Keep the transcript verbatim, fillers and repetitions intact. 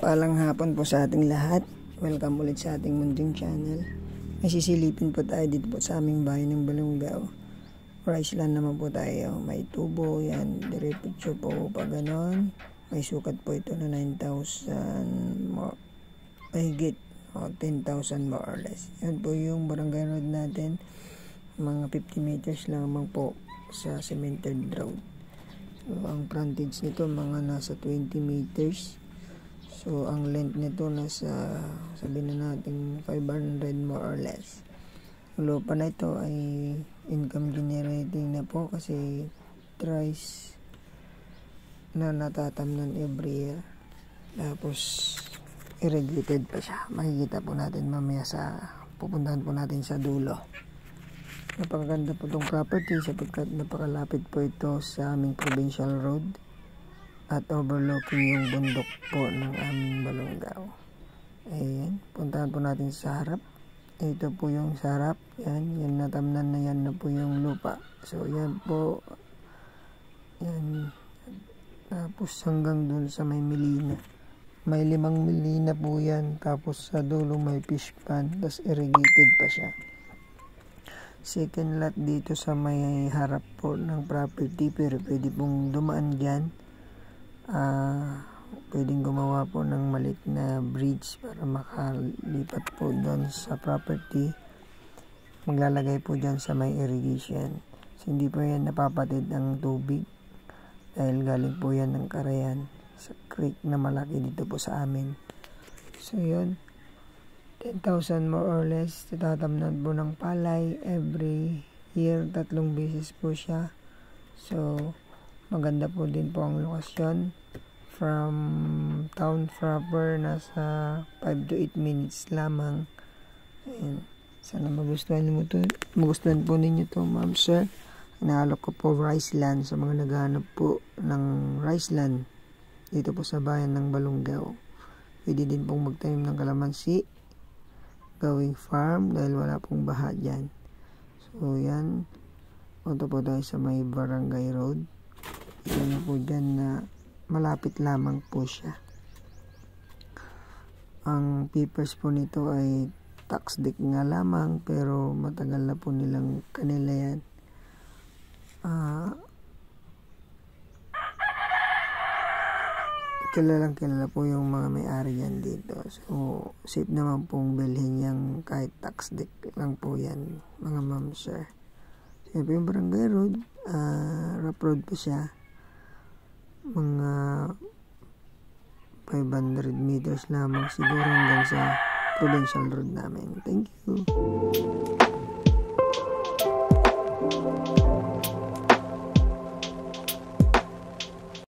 Mapagpalang hapon po sa ating lahat. Welcome ulit sa ating munting channel. May sisilipin po tayo dito po sa aming bahay ng Balungaw. Rice land naman po tayo. May tubo yan. Diretso po pa ganon. May sukat po ito na nine thousand more. Mahigit. O ten thousand more or less. Yan po yung barangay road natin. Mga fifty meters lamang po sa cemented road. So, ang frontage nito mga nasa twenty meters. So, ang length nito nasa, sabihin na natin, five hundred more or less. Ang lupa na ito ay income generating na po kasi thrice na natatamnan every year. Tapos, irrigated pa siya. Makikita po natin mamaya sa, pupuntahan po natin sa dulo. Napakaganda po itong property sapagkat napakalapit po ito sa aming provincial road at overlooking yung bundok po ng aming Balungaw. Ayan, puntahan po natin sa harap. Ito po yung sa harap. Yan, yan natamnan na yan na po yung lupa. So, yan po. Yan. Tapos hanggang dun sa may milina. May limang milina po yan. Tapos sa dulo may fish pond. Tapos irrigated pa siya. Second lot dito sa may harap po ng property. Pero pwede pong dumaan dyan. Uh, pwedeng gumawa po ng maliit na bridge para makalipat po doon sa property. Maglalagay po dyan sa may irrigation. So, hindi po yan napapatid ang tubig dahil galing po yan ng Carayan sa creek na malaki dito po sa amin. So yun, ten thousand more or less tatatamnan po ng palay every year. Tatlong beses po siya. So maganda po din po ang lokasyon. From town proper, nasa five to eight minutes lamang. Ayan. Sana magustuhan mo to. Magustuhan po ninyo to, ma'am, sir. Inaalok ko po rice land sa mga naghahanap po ng rice land dito po sa bayan ng Balungaw. Pwede din pong magtanim ng kalamansi, gawing farm dahil wala pong baha dyan. So, yan. Punta po tayo sa may barangay road. Ito na po dyan na malapit lamang po siya. Ang papers po nito ay tax deed nga lamang pero matagal na po nilang kanila yan. Uh, kilalang kilala po yung mga may-ari yan dito. So, safe naman pong bilhin yan kahit tax deed lang po yan, mga ma'am, sir. So, yung barangay road, uh, rough road po siya. Mga five hundred meters lamang siguro hanggang sa provincial road namin. Thank you.